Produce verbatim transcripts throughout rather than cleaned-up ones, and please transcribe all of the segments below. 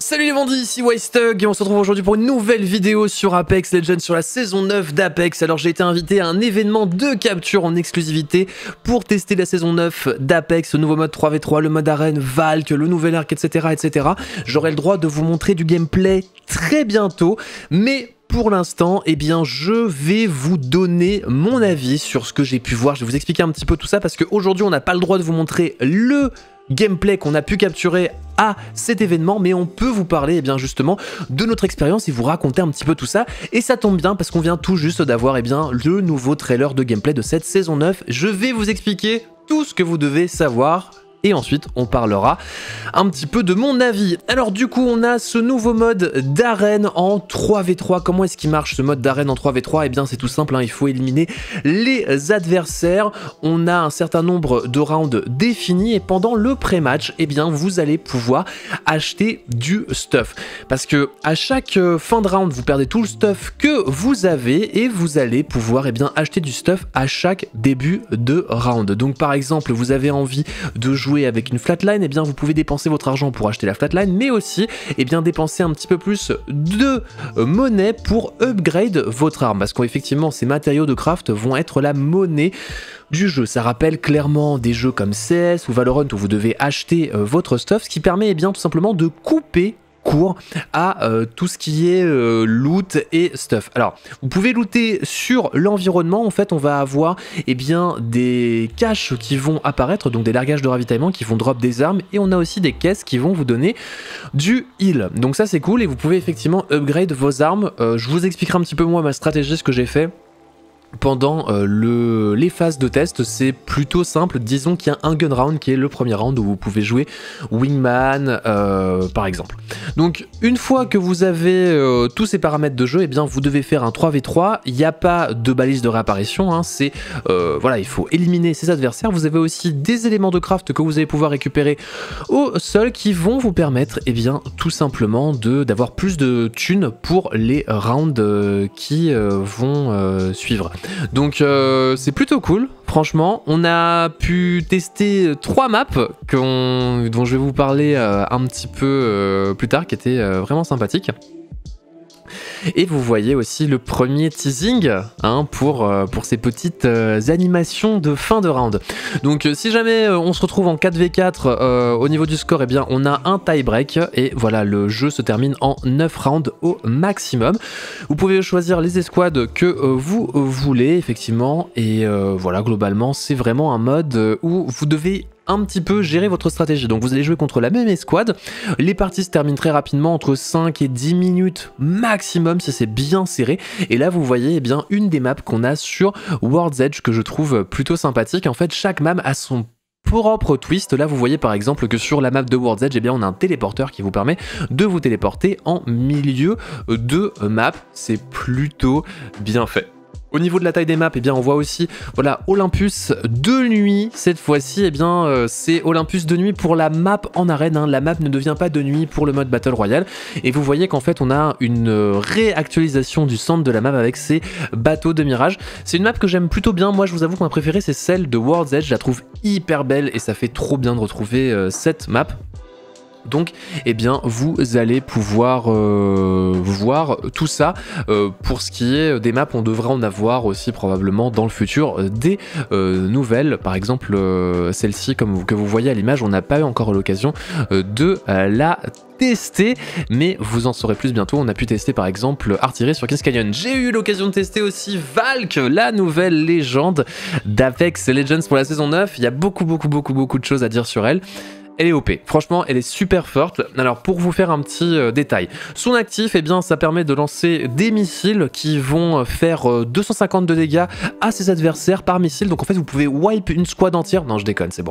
Salut les bandits, ici Wastug et on se retrouve aujourd'hui pour une nouvelle vidéo sur Apex Legends, sur la saison neuf d'Apex. Alors j'ai été invité à un événement de capture en exclusivité pour tester la saison neuf d'Apex, le nouveau mode trois v trois, le mode arène, Valk, le nouvel arc, et cetera et cetera. J'aurai le droit de vous montrer du gameplay très bientôt, mais pour l'instant, eh bien, je vais vous donner mon avis sur ce que j'ai pu voir. Je vais vous expliquer un petit peu tout ça parce qu'aujourd'hui on n'a pas le droit de vous montrer le gameplay qu'on a pu capturer à cet événement, mais on peut vous parler eh bien justement de notre expérience et vous raconter un petit peu tout ça. Et ça tombe bien parce qu'on vient tout juste d'avoir eh bien le nouveau trailer de gameplay de cette saison neuf. Je vais vous expliquer tout ce que vous devez savoir. Et ensuite, on parlera un petit peu de mon avis. Alors du coup, on a ce nouveau mode d'arène en trois v trois. Comment est-ce qu'il marche ce mode d'arène en trois v trois? Eh bien, c'est tout simple, hein, il faut éliminer les adversaires. On a un certain nombre de rounds définis et pendant le pré-match, eh bien, vous allez pouvoir acheter du stuff. Parce que à chaque fin de round, vous perdez tout le stuff que vous avez et vous allez pouvoir eh bien, acheter du stuff à chaque début de round. Donc par exemple, vous avez envie de jouer avec une flatline, et eh bien vous pouvez dépenser votre argent pour acheter la flatline, mais aussi et eh bien dépenser un petit peu plus de monnaie pour upgrade votre arme, parce qu'effectivement ces matériaux de craft vont être la monnaie du jeu. Ça rappelle clairement des jeux comme C S ou Valorant où vous devez acheter euh, votre stuff, ce qui permet et eh bien tout simplement de couper court à euh, tout ce qui est euh, loot et stuff. Alors, vous pouvez looter sur l'environnement. En fait, on va avoir eh bien, des caches qui vont apparaître, donc des largages de ravitaillement qui vont drop des armes, et on a aussi des caisses qui vont vous donner du heal. Donc ça, c'est cool, et vous pouvez effectivement upgrade vos armes. Euh, je vous expliquerai un petit peu moi ma stratégie, ce que j'ai fait pendant euh, le, les phases de test. C'est plutôt simple. Disons qu'il y a un gun round qui est le premier round où vous pouvez jouer Wingman euh, par exemple. Donc une fois que vous avez euh, tous ces paramètres de jeu, eh bien vous devez faire un trois v trois. Il n'y a pas de balise de réapparition, hein. C'est euh, voilà, il faut éliminer ses adversaires. Vous avez aussi des éléments de craft que vous allez pouvoir récupérer au sol qui vont vous permettre eh bien tout simplement de d'avoir plus de thunes pour les rounds euh, qui euh, vont euh, suivre. Donc euh, c'est plutôt cool, franchement. On a pu tester trois maps dont je vais vous parler euh, un petit peu euh, plus tard, qui étaient euh, vraiment sympathiques. Et vous voyez aussi le premier teasing hein, pour, euh, pour ces petites euh, animations de fin de round. Donc euh, si jamais euh, on se retrouve en quatre v quatre euh, au niveau du score, eh bien on a un tie break et voilà, le jeu se termine en neuf rounds au maximum. Vous pouvez choisir les escouades que euh, vous voulez effectivement, et euh, voilà, globalement c'est vraiment un mode où vous devez un petit peu gérer votre stratégie. Donc vous allez jouer contre la même escouade. Les parties se terminent très rapidement, entre cinq et dix minutes maximum si c'est bien serré. Et là vous voyez eh bien une des maps qu'on a sur World's Edge que je trouve plutôt sympathique. En fait chaque map a son propre twist. Là vous voyez par exemple que sur la map de World's Edge, eh bien on a un téléporteur qui vous permet de vous téléporter en milieu de map. C'est plutôt bien fait. Au niveau de la taille des maps, eh bien on voit aussi voilà, Olympus de nuit. Cette fois-ci, eh bien euh, c'est Olympus de nuit pour la map en arène. Hein. La map ne devient pas de nuit pour le mode Battle Royale. Et vous voyez qu'en fait, on a une réactualisation du centre de la map avec ces bateaux de mirage. C'est une map que j'aime plutôt bien. Moi, je vous avoue que ma préférée, c'est celle de World's Edge. Je la trouve hyper belle et ça fait trop bien de retrouver euh, cette map. Donc, eh bien, vous allez pouvoir euh, voir tout ça. Euh, pour ce qui est des maps, on devrait en avoir aussi probablement dans le futur euh, des euh, nouvelles. Par exemple, euh, celle-ci, comme vous, que vous voyez à l'image, on n'a pas eu encore l'occasion euh, de euh, la tester, mais vous en saurez plus bientôt. On a pu tester par exemple Artillerie sur Kiss Canyon. J'ai eu l'occasion de tester aussi Valk, la nouvelle légende d'Apex Legends pour la saison neuf. Il y a beaucoup, beaucoup, beaucoup, beaucoup de choses à dire sur elle. Elle est O P, franchement elle est super forte. Alors pour vous faire un petit euh, détail, son actif, eh bien ça permet de lancer des missiles qui vont faire euh, deux cent cinquante de dégâts à ses adversaires par missile. Donc en fait vous pouvez wipe une squad entière. Non je déconne, c'est bon.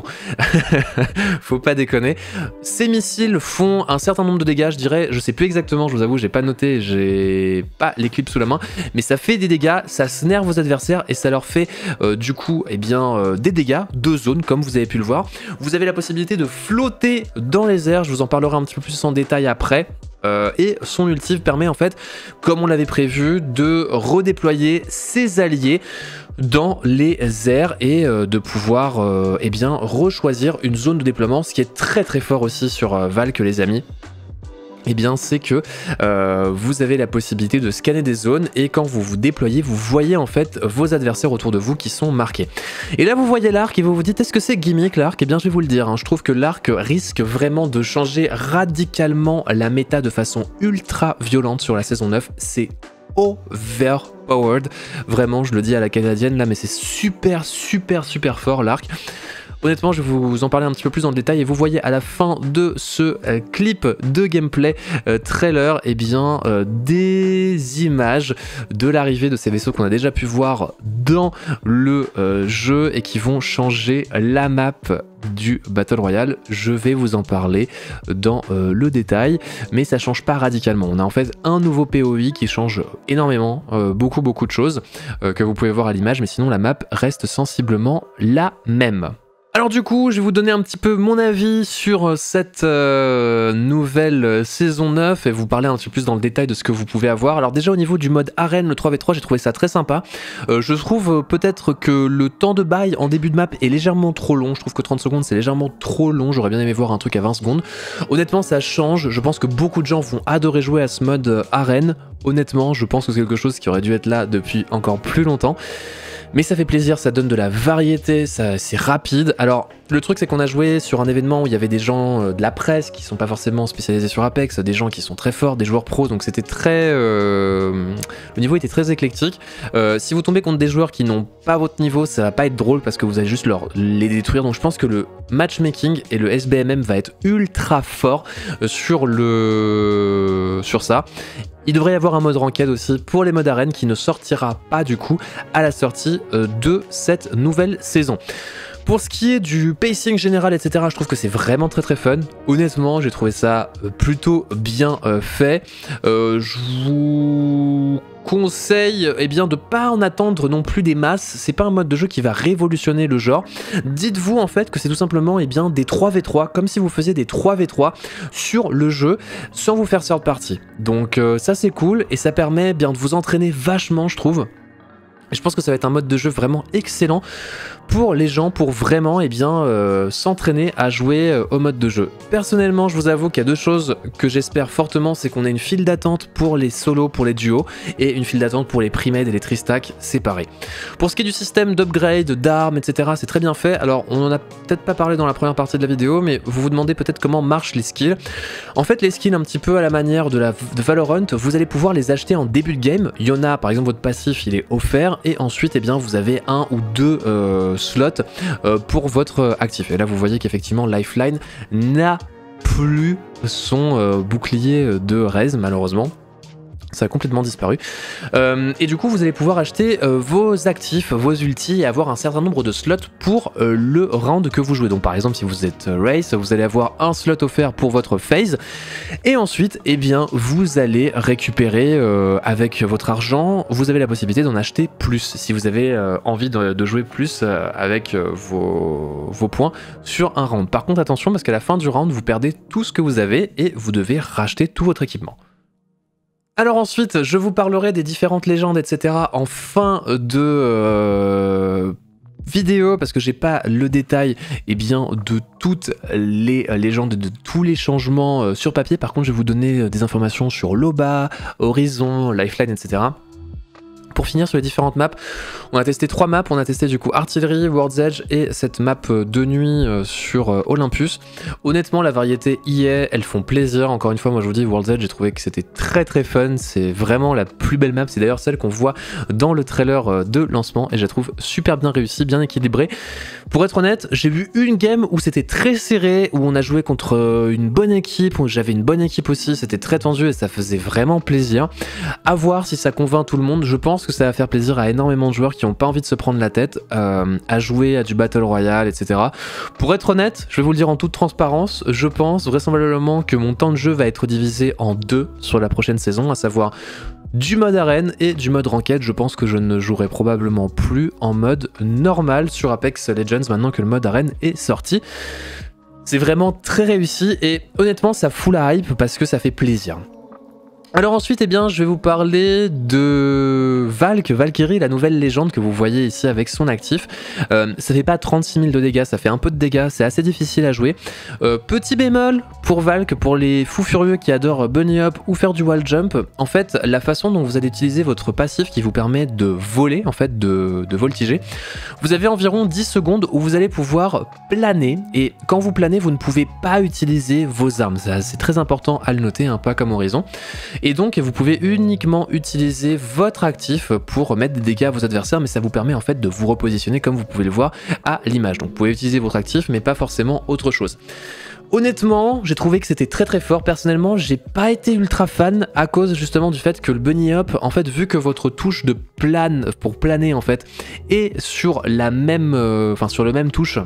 Faut pas déconner. Ces missiles font un certain nombre de dégâts, je dirais, je sais plus exactement, je vous avoue j'ai pas noté, j'ai pas les clips sous la main, mais ça fait des dégâts, ça snare vos adversaires et ça leur fait euh, du coup eh bien euh, des dégâts de zone comme vous avez pu le voir. Vous avez la possibilité de flotter dans les airs, je vous en parlerai un petit peu plus en détail après. Euh, et son ulti permet en fait, comme on l'avait prévu, de redéployer ses alliés dans les airs et euh, de pouvoir euh, eh bien, rechoisir une zone de déploiement, ce qui est très très fort aussi sur euh, Valk les amis. eh bien c'est que euh, vous avez la possibilité de scanner des zones et quand vous vous déployez, vous voyez en fait vos adversaires autour de vous qui sont marqués. Et là vous voyez l'arc et vous vous dites est-ce que c'est gimmick l'arc? Eh bien je vais vous le dire, hein, je trouve que l'arc risque vraiment de changer radicalement la méta de façon ultra violente sur la saison neuf. C'est overpowered, vraiment je le dis à la canadienne là, mais c'est super super super fort l'arc. Honnêtement, je vais vous en parler un petit peu plus dans le détail et vous voyez à la fin de ce euh, clip de gameplay euh, trailer, eh bien, euh, des images de l'arrivée de ces vaisseaux qu'on a déjà pu voir dans le euh, jeu et qui vont changer la map du Battle Royale. Je vais vous en parler dans euh, le détail, mais ça change pas radicalement. On a en fait un nouveau P O I qui change énormément, euh, beaucoup beaucoup de choses euh, que vous pouvez voir à l'image, mais sinon la map reste sensiblement la même. Alors du coup, je vais vous donner un petit peu mon avis sur cette euh, nouvelle saison neuf et vous parler un petit peu plus dans le détail de ce que vous pouvez avoir. Alors déjà au niveau du mode arène, le trois v trois, j'ai trouvé ça très sympa. Euh, je trouve euh, peut-être que le temps de bail en début de map est légèrement trop long. Je trouve que trente secondes c'est légèrement trop long. J'aurais bien aimé voir un truc à vingt secondes. Honnêtement, ça change. Je pense que beaucoup de gens vont adorer jouer à ce mode euh, arène. Honnêtement, je pense que c'est quelque chose qui aurait dû être là depuis encore plus longtemps. Mais ça fait plaisir, ça donne de la variété, c'est rapide. Alors le truc c'est qu'on a joué sur un événement où il y avait des gens euh, de la presse qui sont pas forcément spécialisés sur Apex, des gens qui sont très forts, des joueurs pros, donc c'était très... Euh, le niveau était très éclectique. Euh, si vous tombez contre des joueurs qui n'ont pas votre niveau, ça va pas être drôle parce que vous allez juste leur, les détruire. Donc je pense que le matchmaking et le S B M M va être ultra fort sur, le... sur ça. Il devrait y avoir un mode ranked aussi pour les modes arène qui ne sortira pas du coup à la sortie de cette nouvelle saison. Pour ce qui est du pacing général, et cetera, je trouve que c'est vraiment très très fun. Honnêtement, j'ai trouvé ça plutôt bien euh, fait. Euh, je vous conseille eh bien, de pas en attendre non plus des masses. C'est pas un mode de jeu qui va révolutionner le genre. Dites-vous en fait que c'est tout simplement eh bien, des trois v trois, comme si vous faisiez des trois v trois sur le jeu sans vous faire third party. Donc euh, ça c'est cool et ça permet eh bien, de vous entraîner vachement, je trouve. Et je pense que ça va être un mode de jeu vraiment excellent pour les gens, pour vraiment eh bien euh, s'entraîner à jouer euh, au mode de jeu. Personnellement, je vous avoue qu'il y a deux choses que j'espère fortement, c'est qu'on ait une file d'attente pour les solos, pour les duos, et une file d'attente pour les pre-made et les tri-stack séparés. Pour ce qui est du système d'upgrade, d'armes, et cetera, c'est très bien fait. Alors, on en a peut-être pas parlé dans la première partie de la vidéo, mais vous vous demandez peut-être comment marchent les skills. En fait, les skills, un petit peu à la manière de, la, de Valorant, vous allez pouvoir les acheter en début de game. Il y en a, par exemple, votre passif, il est offert, et ensuite, eh bien, vous avez un ou deux euh, slots euh, pour votre actif. Et là, vous voyez qu'effectivement, Lifeline n'a plus son euh, bouclier de raise, malheureusement. Ça a complètement disparu. Euh, et du coup, vous allez pouvoir acheter euh, vos actifs, vos ultis et avoir un certain nombre de slots pour euh, le round que vous jouez. Donc par exemple, si vous êtes race, vous allez avoir un slot offert pour votre phase. Et ensuite, eh bien, vous allez récupérer euh, avec votre argent, vous avez la possibilité d'en acheter plus. Si vous avez euh, envie de, de jouer plus euh, avec euh, vos, vos points sur un round. Par contre, attention, parce qu'à la fin du round, vous perdez tout ce que vous avez et vous devez racheter tout votre équipement. Alors ensuite, je vous parlerai des différentes légendes, et cetera en fin de euh, vidéo, parce que j'ai pas le détail eh bien, de toutes les légendes, de tous les changements euh, sur papier. Par contre, je vais vous donner des informations sur Loba, Horizon, Lifeline, et cetera. Pour finir sur les différentes maps, on a testé trois maps, on a testé du coup Artillery, World's Edge et cette map de nuit sur Olympus. Honnêtement, la variété y est, elles font plaisir. Encore une fois, moi je vous dis, World's Edge, j'ai trouvé que c'était très très fun. C'est vraiment la plus belle map, c'est d'ailleurs celle qu'on voit dans le trailer de lancement et je la trouve super bien réussie, bien équilibrée. Pour être honnête, j'ai vu une game où c'était très serré, où on a joué contre une bonne équipe, où j'avais une bonne équipe aussi, c'était très tendu et ça faisait vraiment plaisir. À voir si ça convainc tout le monde, je pense que ça va faire plaisir à énormément de joueurs qui n'ont pas envie de se prendre la tête euh, à jouer à du Battle Royale, et cetera. Pour être honnête, je vais vous le dire en toute transparence, je pense vraisemblablement que mon temps de jeu va être divisé en deux sur la prochaine saison, à savoir du mode arène et du mode ranked. Je pense que je ne jouerai probablement plus en mode normal sur Apex Legends maintenant que le mode arène est sorti. C'est vraiment très réussi et honnêtement ça fout la hype parce que ça fait plaisir. Alors ensuite, eh bien, je vais vous parler de Valk, Valkyrie, la nouvelle légende que vous voyez ici avec son actif. Euh, ça fait pas trente-six mille de dégâts, ça fait un peu de dégâts, c'est assez difficile à jouer. Euh, petit bémol pour Valk, pour les fous furieux qui adorent bunny hop ou faire du wall jump, en fait, la façon dont vous allez utiliser votre passif qui vous permet de voler, en fait, de, de voltiger, vous avez environ dix secondes où vous allez pouvoir planer, et quand vous planez, vous ne pouvez pas utiliser vos armes. C'est très important à le noter, hein, pas comme Horizon. Et donc vous pouvez uniquement utiliser votre actif pour mettre des dégâts à vos adversaires, mais ça vous permet en fait de vous repositionner comme vous pouvez le voir à l'image. Donc vous pouvez utiliser votre actif mais pas forcément autre chose. Honnêtement, j'ai trouvé que c'était très très fort. Personnellement, j'ai pas été ultra fan à cause justement du fait que le bunny hop, en fait, vu que votre touche de plane pour planer en fait est sur la même, euh, enfin sur le même touche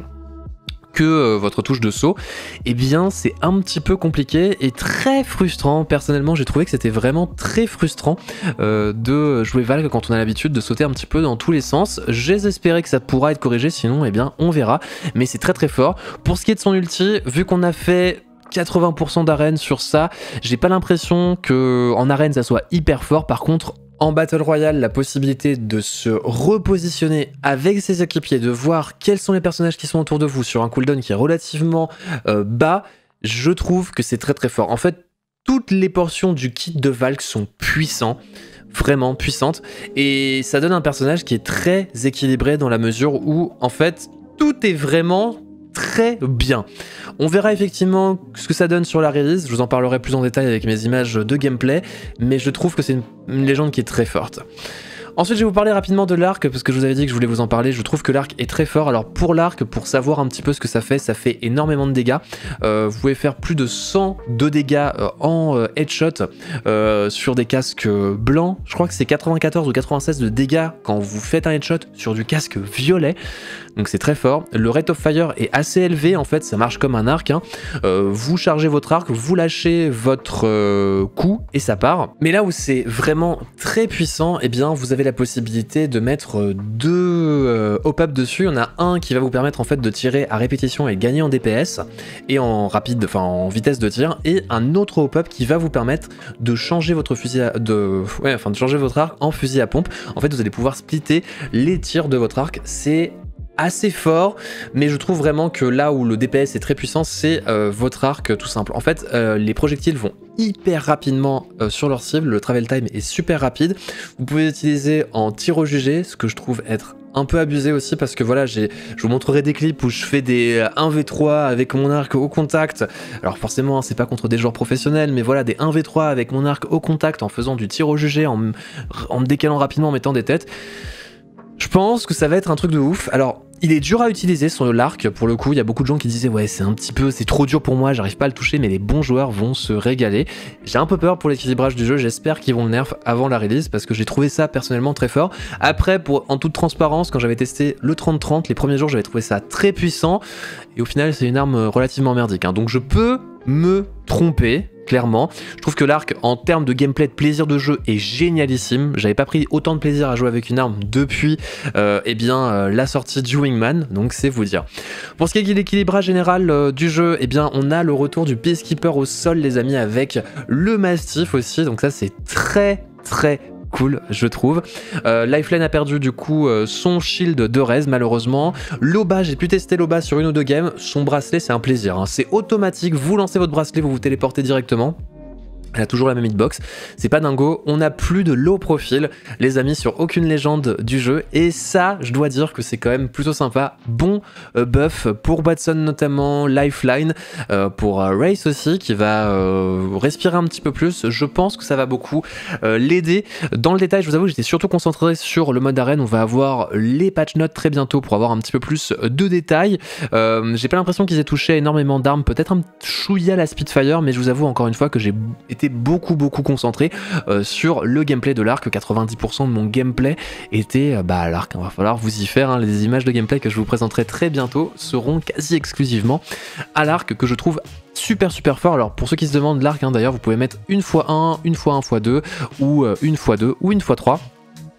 que euh, votre touche de saut, et eh bien c'est un petit peu compliqué et très frustrant. Personnellement, j'ai trouvé que c'était vraiment très frustrant euh, de jouer Valk quand on a l'habitude de sauter un petit peu dans tous les sens. J'espérais que ça pourra être corrigé, sinon eh bien on verra, mais c'est très très fort. Pour ce qui est de son ulti, vu qu'on a fait quatre-vingts pour cent d'arène sur ça, j'ai pas l'impression que en arène ça soit hyper fort. Par contre, en Battle Royale, la possibilité de se repositionner avec ses équipiers, de voir quels sont les personnages qui sont autour de vous sur un cooldown qui est relativement euh, bas, je trouve que c'est très très fort. En fait, toutes les portions du kit de Valk sont puissants, vraiment puissantes, et ça donne un personnage qui est très équilibré dans la mesure où, en fait, tout est vraiment très bien. On verra effectivement ce que ça donne sur la release, je vous en parlerai plus en détail avec mes images de gameplay, mais je trouve que c'est une, une légende qui est très forte. Ensuite, je vais vous parler rapidement de l'arc, parce que je vous avais dit que je voulais vous en parler. Je trouve que l'arc est très fort. Alors pour l'arc, pour savoir un petit peu ce que ça fait, ça fait énormément de dégâts. Euh, vous pouvez faire plus de cent de dégâts euh, en euh, headshot euh, sur des casques blancs. Je crois que c'est quatre-vingt-quatorze ou quatre-vingt-seize de dégâts quand vous faites un headshot sur du casque violet. Donc c'est très fort. Le rate of fire est assez élevé, en fait, ça marche comme un arc. Hein. Euh, vous chargez votre arc, vous lâchez votre euh, coup et ça part. Mais là où c'est vraiment très puissant, eh bien vous avez la possibilité de mettre deux euh, hop-up dessus. Il y en a un qui va vous permettre en fait de tirer à répétition et gagner en D P S et en rapide, enfin en vitesse de tir, et un autre hop-up qui va vous permettre de changer votre fusil à, de, ouais, enfin de changer votre arc en fusil à pompe. En fait, vous allez pouvoir splitter les tirs de votre arc. C'est assez fort, mais je trouve vraiment que là où le D P S est très puissant, c'est euh, votre arc tout simple. En fait, euh, les projectiles vont hyper rapidement euh, sur leur cible, le travel time est super rapide. Vous pouvez l'utiliser en tir au jugé, ce que je trouve être un peu abusé aussi, parce que voilà, je vous montrerai des clips où je fais des un v trois avec mon arc au contact. Alors forcément, hein, c'est pas contre des joueurs professionnels, mais voilà, des un v trois avec mon arc au contact en faisant du tir au jugé, en, en me décalant rapidement, en mettant des têtes. Je pense que ça va être un truc de ouf. Alors, il est dur à utiliser sur l'arc, pour le coup, il y a beaucoup de gens qui disaient ouais c'est un petit peu, c'est trop dur pour moi, j'arrive pas à le toucher, mais les bons joueurs vont se régaler. J'ai un peu peur pour l'équilibrage du jeu, j'espère qu'ils vont le nerf avant la release, parce que j'ai trouvé ça personnellement très fort. Après, pour, en toute transparence, quand j'avais testé le trente trente, les premiers jours j'avais trouvé ça très puissant, et au final c'est une arme relativement merdique, hein. Donc je peux me tromper, clairement. Je trouve que l'arc, en termes de gameplay, de plaisir de jeu, est génialissime. J'avais pas pris autant de plaisir à jouer avec une arme depuis euh, eh bien, euh, la sortie du Wingman, donc c'est vous dire. Pour ce qui est de l'équilibrage général euh, du jeu, eh bien, on a le retour du Peacekeeper au sol, les amis, avec le Mastiff aussi, donc ça c'est très très cool, je trouve. Euh, Lifeline a perdu du coup euh, son shield de raise malheureusement. Loba, j'ai pu tester Loba sur une ou deux games. Son bracelet, c'est un plaisir, hein. C'est automatique, vous lancez votre bracelet, vous vous téléportez directement. Elle a toujours la même hitbox, c'est pas dingo. On n'a plus de low profile, les amis, sur aucune légende du jeu, et ça, je dois dire que c'est quand même plutôt sympa. Bon euh, buff pour Watson notamment, Lifeline, euh, pour euh, Race aussi, qui va euh, respirer un petit peu plus. Je pense que ça va beaucoup euh, l'aider. Dans le détail, je vous avoue, j'étais surtout concentré sur le mode arène. On va avoir les patch notes très bientôt pour avoir un petit peu plus de détails. Euh, j'ai pas l'impression qu'ils aient touché énormément d'armes, peut-être un chouïa la Spitfire, mais je vous avoue encore une fois que j'ai été beaucoup beaucoup concentré euh, sur le gameplay de l'arc. Quatre-vingt-dix pour cent de mon gameplay était euh, bah, à l'arc, il va falloir vous y faire, hein. Les images de gameplay que je vous présenterai très bientôt seront quasi exclusivement à l'arc, que je trouve super super fort. Alors pour ceux qui se demandent, l'arc, hein, d'ailleurs, vous pouvez mettre une fois un, une fois un fois deux, ou euh, une fois deux, ou une fois trois.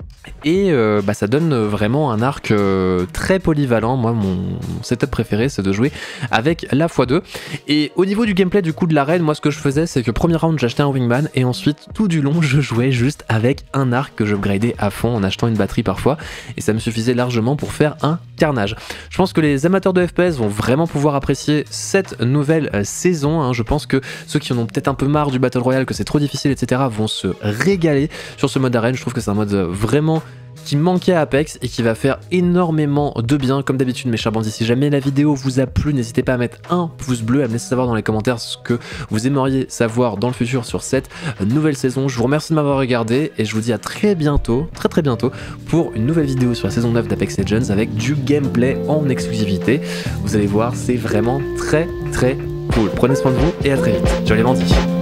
et euh, bah, ça donne vraiment un arc euh, très polyvalent. Moi mon setup préféré c'est de jouer avec la fois deux. Et au niveau du gameplay du coup de l'arène, moi ce que je faisais c'est que premier round j'achetais un wingman et ensuite tout du long je jouais juste avec un arc que je upgradais à fond en achetant une batterie parfois, et ça me suffisait largement pour faire un carnage. Je pense que les amateurs de F P S vont vraiment pouvoir apprécier cette nouvelle euh, saison, hein. Je pense que ceux qui en ont peut-être un peu marre du Battle Royale, que c'est trop difficile, et cetera vont se régaler sur ce mode arène. Je trouve que c'est un mode vraiment qui manquait à Apex et qui va faire énormément de bien. Comme d'habitude mes chers bandits, si jamais la vidéo vous a plu, n'hésitez pas à mettre un pouce bleu, à me laisser savoir dans les commentaires ce que vous aimeriez savoir dans le futur sur cette nouvelle saison. Je vous remercie de m'avoir regardé et je vous dis à très bientôt, très très bientôt, pour une nouvelle vidéo sur la saison neuf d'Apex Legends avec du gameplay en exclusivité. Vous allez voir, c'est vraiment très très cool. Prenez soin de vous et à très vite. Ciao les bandits.